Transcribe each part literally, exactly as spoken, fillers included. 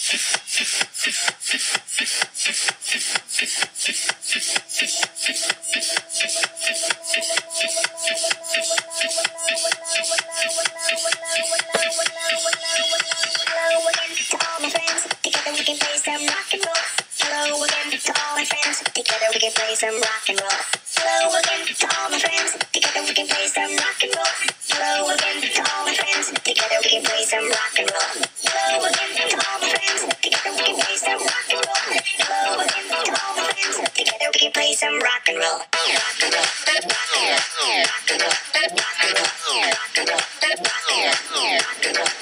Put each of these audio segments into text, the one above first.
Some rock and roll. Hello again to all my friends. Together we can play some rock and roll. Hello again to all my friends. Together we can play some rock and roll. Hello again to all my friends. Together we can play some rock and roll. Hello again to all my friends. Together we can play some rock and roll. Rock and roll. Rock and roll. Rock and roll. Rock and roll. Rock and roll. Rock and roll. Rock and roll.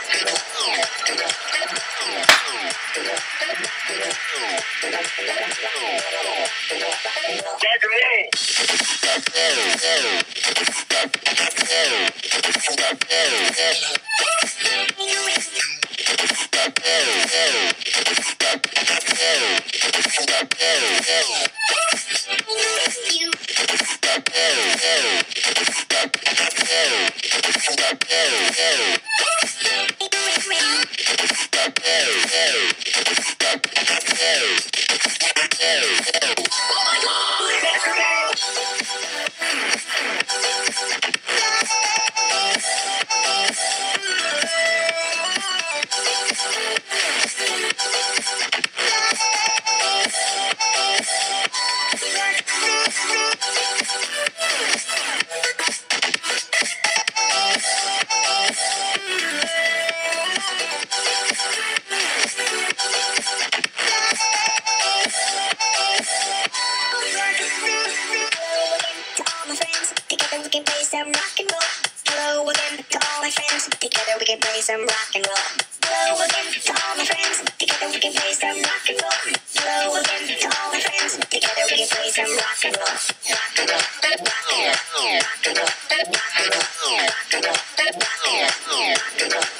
Some rock and roll. Hello again to all my friends. Together we can play some rock and roll. Hello again to all my friends. Together we can play some rock and roll. Rock and roll. Rock and roll. Rock and roll. Rock and roll. Rock and roll. Rock and roll. Rock and roll.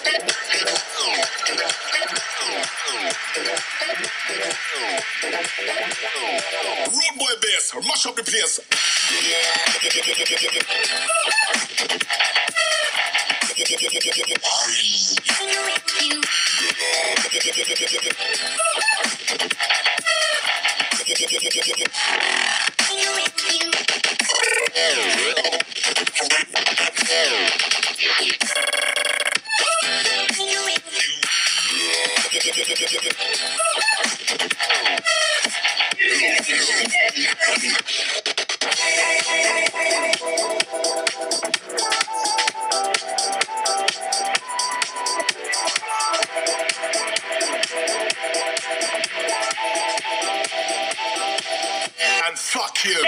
Road boy bass, mash up the place. And fuck you.